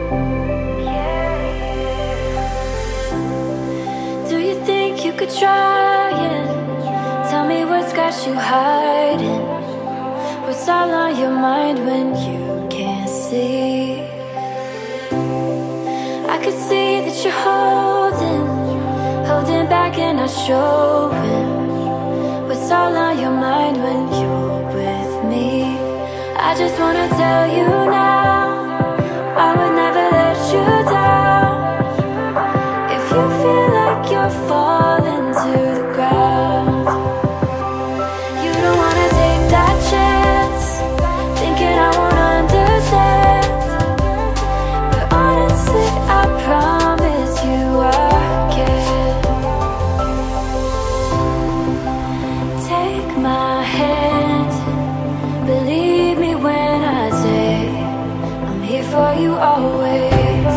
Do you think you could try it? Tell me what's got you hiding. What's all on your mind when you can't see? I could see that you're holding back and not showing. What's all on your mind when you're with me? I just wanna tell you now, I would never let you down. If you feel like you're falling to the ground, you don't wanna take that chance, thinking I won't understand. But honestly, I promise you I can. Take my hand, believe me when I say I'm here for you always.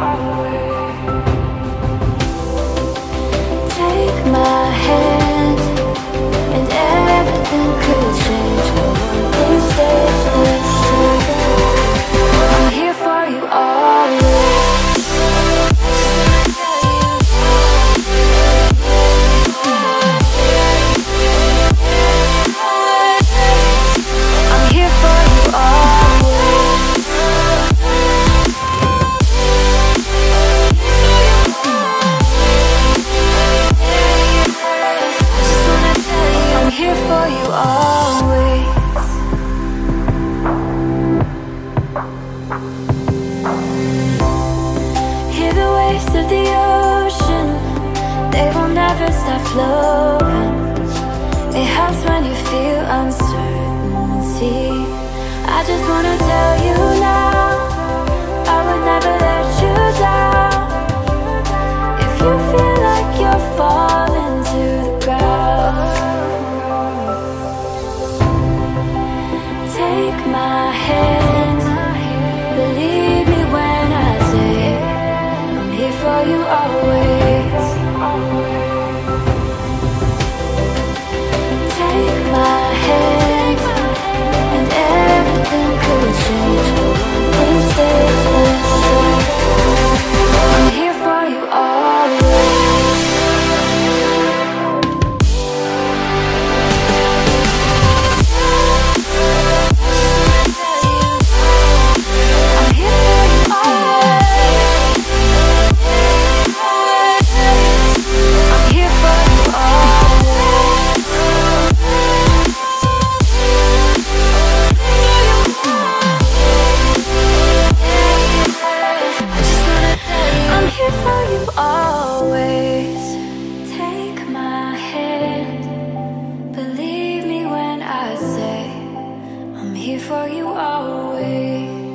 Take my hand, and everything could change, but one thing stays the same. I'm here for you always. I'm here for you always. I'm here for you always. Hear the waves of the ocean, they will never stop flowing. It helps when you feel uncertainty. I just wanna tell you now, I would never let you down. If you feel like you're falling to the ground, take my hand, believe me when I say I'm here for you always. Take my hand, and everything could change, but one thing stays the same. I'm here for you always. I'm here for you always. I'm here for you always. I'm here for you always. Take my hand, believe me when I say I'm here for you always.